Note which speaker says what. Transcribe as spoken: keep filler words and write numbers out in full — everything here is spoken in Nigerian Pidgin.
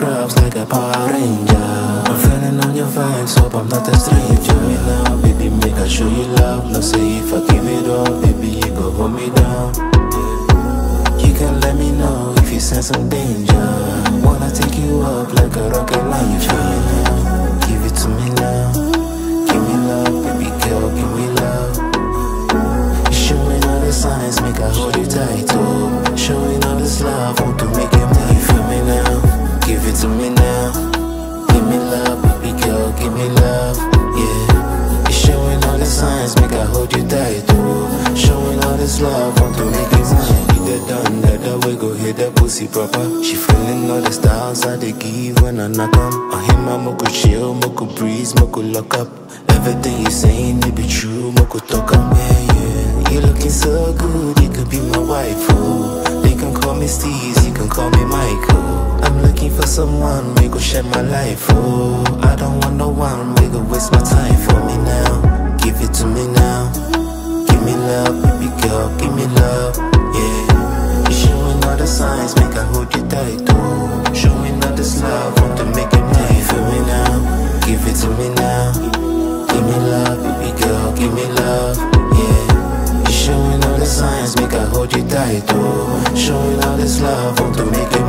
Speaker 1: scrubs like a Power Ranger. I'm feeling on your vibes, hope I'm not a stranger. Show me now, baby, make I show you love. No say if I give it up, baby, you go hold me down. You can let me know if you sense some danger. Wanna take you up like a rocket launcher. Give it to me now, give me love, baby girl, give me love. You're showing all the signs, make I hold you tight, oh. Showing all this love, want to make it move. You feel me now, give it to me now. Give me love, baby girl, give me love, yeah. You're showing all the signs, make I hold you tight, oh. Showing all this love, want to make it mine. The done, that the way go hit that pussy proper. She feeling all the styles I they give when I knock on. I hear my moko chill, moko breeze, moko lock up. Everything you saying, it be true, moko talk up. Yeah, yeah, you looking so good, you could be my wife, oh. They can call me Steez, you can call me Michael. I'm looking for someone, we go share my life, oh. I don't want no one, we go waste my time. For me now, give it to me now. Give me love, baby girl, give me love, yeah. Showing all the signs, make I hold you tight, oh. Showing all this love, want to make it mine. For me now, give it to me now. Give me love, baby girl, give me love, yeah. You're showing all the signs, make I hold you tight, oh. Showing all this love, want to make it